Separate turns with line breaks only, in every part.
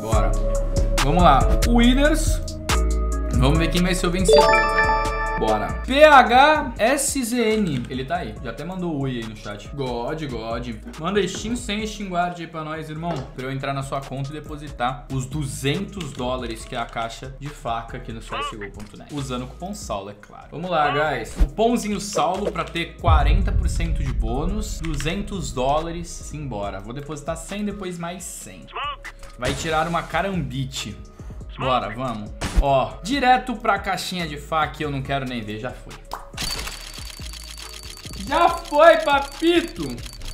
Bora. Vamos lá. Winners. Vamos ver quem vai ser o vencedor, velho. Bora. PHSZN. Ele tá aí. Já até mandou oi aí no chat. God. Manda Steam sem Steam Guard aí pra nós, irmão. Pra eu entrar na sua conta e depositar os $200 que é a caixa de faca aqui no CSGO.net. Usando o cupom Saulo, é claro. Vamos lá, guys. Cupomzinho Saulo pra ter 40% de bônus. $200. Simbora. Vou depositar 100, depois mais 100. Vai tirar uma carambite. Bora, vamos. Ó, direto pra caixinha de faca, eu não quero nem ver, já foi. Já foi, papito!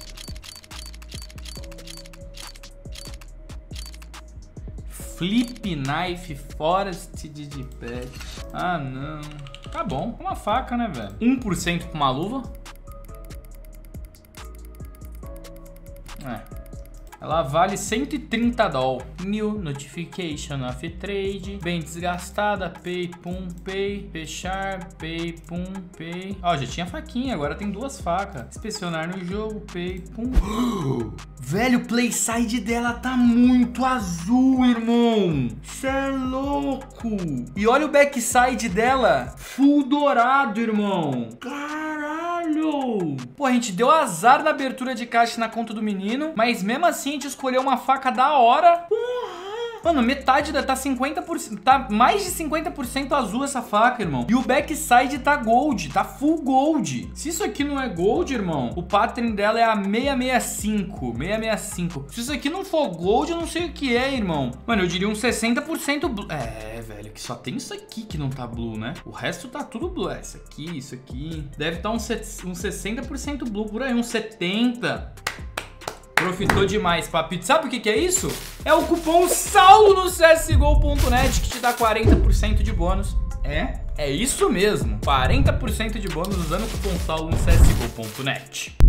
Flip Knife Forest Digipad. Ah, não. Tá bom, uma faca, né, velho? 1% com uma luva. Ela vale 130 doll. New notification of trade. Bem desgastada. Pay, pum, pay. Fechar, pay, pum, pay. Ó, já tinha faquinha, agora tem duas facas. Inspecionar no jogo, pay, pum. Velho, o playside dela tá muito azul, irmão. Cê é louco. E olha o backside dela. Full dourado, irmão. Caralho. Pô, a gente deu azar na abertura de caixa na conta do menino, mas mesmo assim a gente escolheu uma faca da hora. Mano, metade tá 50%, tá mais de 50% azul essa faca, irmão. E o backside tá gold, tá full gold. Se isso aqui não é gold, irmão, o pattern dela é a 665. Se isso aqui não for gold, eu não sei o que é, irmão. Mano, eu diria um 60% blue. É, velho, que só tem isso aqui que não tá blue, né? O resto tá tudo blue. É, isso aqui. Deve estar uns 60% blue por aí, uns 70%. Profitou demais, papito. Sabe o que é isso? É o cupom SAULO no CSGO.net que te dá 40% de bônus. É isso mesmo. 40% de bônus usando o cupom SAULO no CSGO.net.